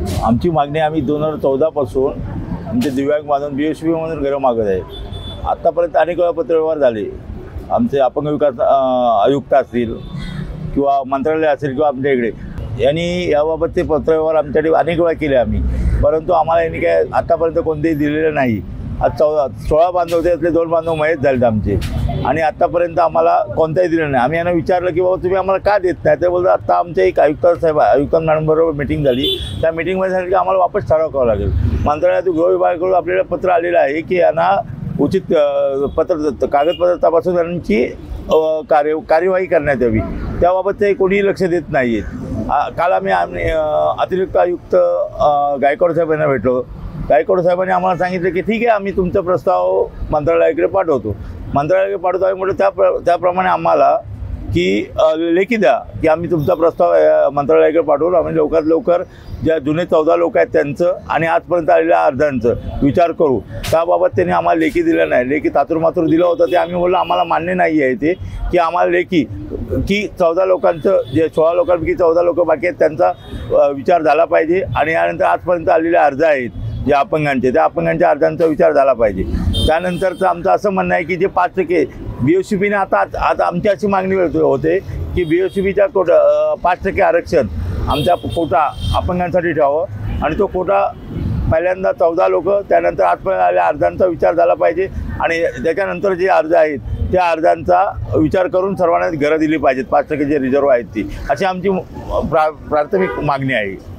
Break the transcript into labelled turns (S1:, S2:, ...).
S1: आमची मागणी आम्ही 2014 पासून आमचे दिव्यांग बांधून BOCP म्हणून घरं मागत आहे। आत्तापर्यंत अनेक वेळा पत्रव्यवहार झाले। आमचे अपंग विकास आयुक्त असतील किंवा मंत्रालय असेल किंवा आमच्या इकडे यांनी याबाबतचे पत्रव्यवहार आमच्याकडे अनेक वेळा केले आम्ही, परंतु आम्हाला यांनी काय आत्तापर्यंत कोणतेही दिलेलं नाही। आज 16 बांधव होते, त्यातले 2 बांधव मयत झालेत आमचे आणि आत्तापर्यंत आम्हाला कोणताही दिलं नाही। आम्ही यांना विचारलं की बाबा तुम्ही आम्हाला का देत नाही, ते बोलतात आत्ता आमच्या एक आयुक्त मॅडमबरोबर मीटिंग झाली, त्या मीटिंगमध्ये सांगितलं की आम्हाला वापस ठराव करावा लागेल। मंत्रालयातून गृह विभागाकडून आपल्याला पत्र आलेलं आहे की यांना उचित कागदपत्र तपासून त्यांची कार्यवाही करण्यात यावी, त्याबाबत कोणीही लक्ष देत नाही आहेत। काल आम्ही अतिरिक्त आयुक्त गायकवाड साहेबांना भेटलो। गायकवाड साहेबांनी आम्हाला सांगितलं की ठीक आहे, आम्ही तुमचा प्रस्ताव मंत्रालयाकडे पाठवतो। मंत्रालयाकडे पाठवतो आहे म्हणजे त्याप्रमाणे आम्हाला की लेखी द्या की आम्ही तुमचा प्रस्ताव मंत्रालयाकडे पाठवू। आम्ही लवकरात लवकर ज्या जुने 14 लोक आहेत त्यांचं आणि आजपर्यंत आलेल्या अर्जांचं विचार करू। त्याबाबत त्यांनी आम्हाला लेखी दिलं नाही। लेखी तातूरमातूर दिलं होतं, ते आम्ही बोललो आम्हाला मान्य नाही आहे ते की आम्हाला लेखी की 14 लोकांचं जे 16 लोकांपैकी 14 लोक बाकी आहेत त्यांचा विचार झाला पाहिजे आणि यानंतर आजपर्यंत आलेले अर्ज आहेत जे अपंगांचे, त्या अपंगांच्या अर्जांचा विचार झाला पाहिजे। त्यानंतरचं आमचं असं म्हणणं आहे की जे 5% BOCPने आता आमची अशी मागणी होते की BOCPच्या 5% आरक्षण आमच्या कोटा अपंगांसाठी ठेवावं आणि तो कोटा पहिल्यांदा 14 लोक, त्यानंतर आजपर्यंत आलेल्या अर्जांचा विचार झाला पाहिजे आणि त्याच्यानंतर जे अर्ज आहेत त्या अर्जांचा विचार करून सर्वांना घरं दिली पाहिजेत। 5% जे रिझर्व्ह आहेत ती, अशी आमची प्राथमिक मागणी आहे।